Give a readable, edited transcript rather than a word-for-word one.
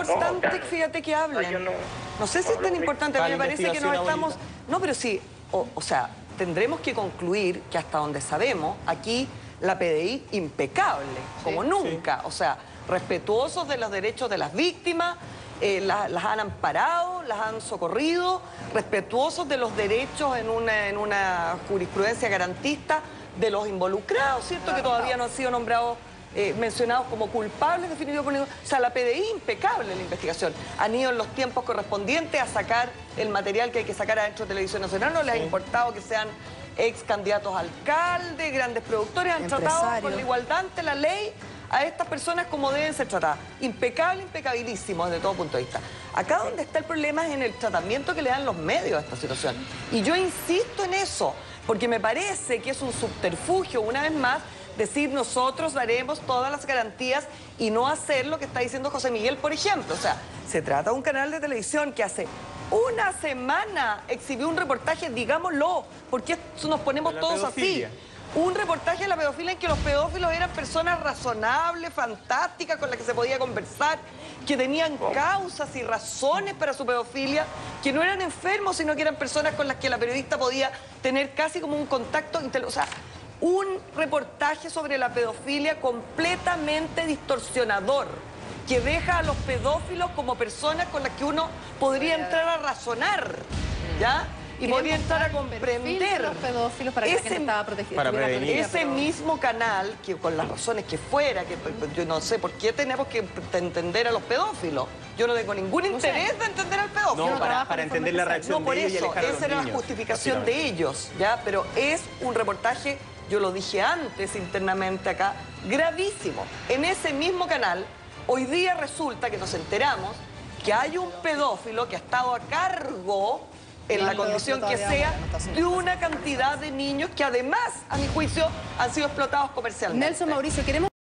importante, claro. fíjate, que hablen. Yo No sé si es tan importante, a mí me parece que no estamos... No, pero sí, o sea, tendremos que concluir que hasta donde sabemos, aquí la PDI impecable, como nunca. O sea, respetuosos de los derechos de las víctimas, las han amparado, las han socorrido, respetuosos de los derechos en una jurisprudencia garantista de los involucrados, ¿cierto? Que todavía no han sido nombrados, mencionados como culpables definitivamente. O sea, la PDI impecable en la investigación. Han ido en los tiempos correspondientes a sacar el material que hay que sacar adentro de Televisión Nacional. No les ha importado que sean ex candidatos a alcalde, grandes productores. Han tratado con la igualdad ante la ley a estas personas como deben ser tratadas. Impecable, impecabilísimo desde todo punto de vista. Acá donde está el problema es en el tratamiento que le dan los medios a esta situación. Y yo insisto en eso, porque me parece que es un subterfugio, una vez más, decir nosotros daremos todas las garantías y no hacer lo que está diciendo José Miguel, por ejemplo. O sea, se trata de un canal de televisión que hace una semana exhibió un reportaje, digámoslo, porque nos ponemos todos así. Un reportaje de la pedofilia en que los pedófilos eran personas razonables, fantásticas, con las que se podía conversar, que tenían causas y razones para su pedofilia, que no eran enfermos, sino que eran personas con las que la periodista podía tener casi como un contacto. O sea, un reportaje sobre la pedofilia completamente distorsionador, que deja a los pedófilos como personas con las que uno podría entrar a razonar, ¿ya? Y podría entrar a comprender los pedófilos para que la gente estaba protegida. Para prevenir. Ese mismo canal, que con las razones que fuera, que yo no sé por qué tenemos que entender a los pedófilos. Yo no tengo ningún interés de entender al pedófilo. No, para entender la reacción por de ellos y eso, alejar a los esa era la niños, justificación de ellos, ¿ya? Pero es un reportaje, yo lo dije antes internamente acá, gravísimo. En ese mismo canal, hoy día resulta que nos enteramos que hay un pedófilo que ha estado a cargo, en la condición que sea, de una cantidad de niños que además, a mi juicio, han sido explotados comercialmente. Nelson, Mauricio, queremos...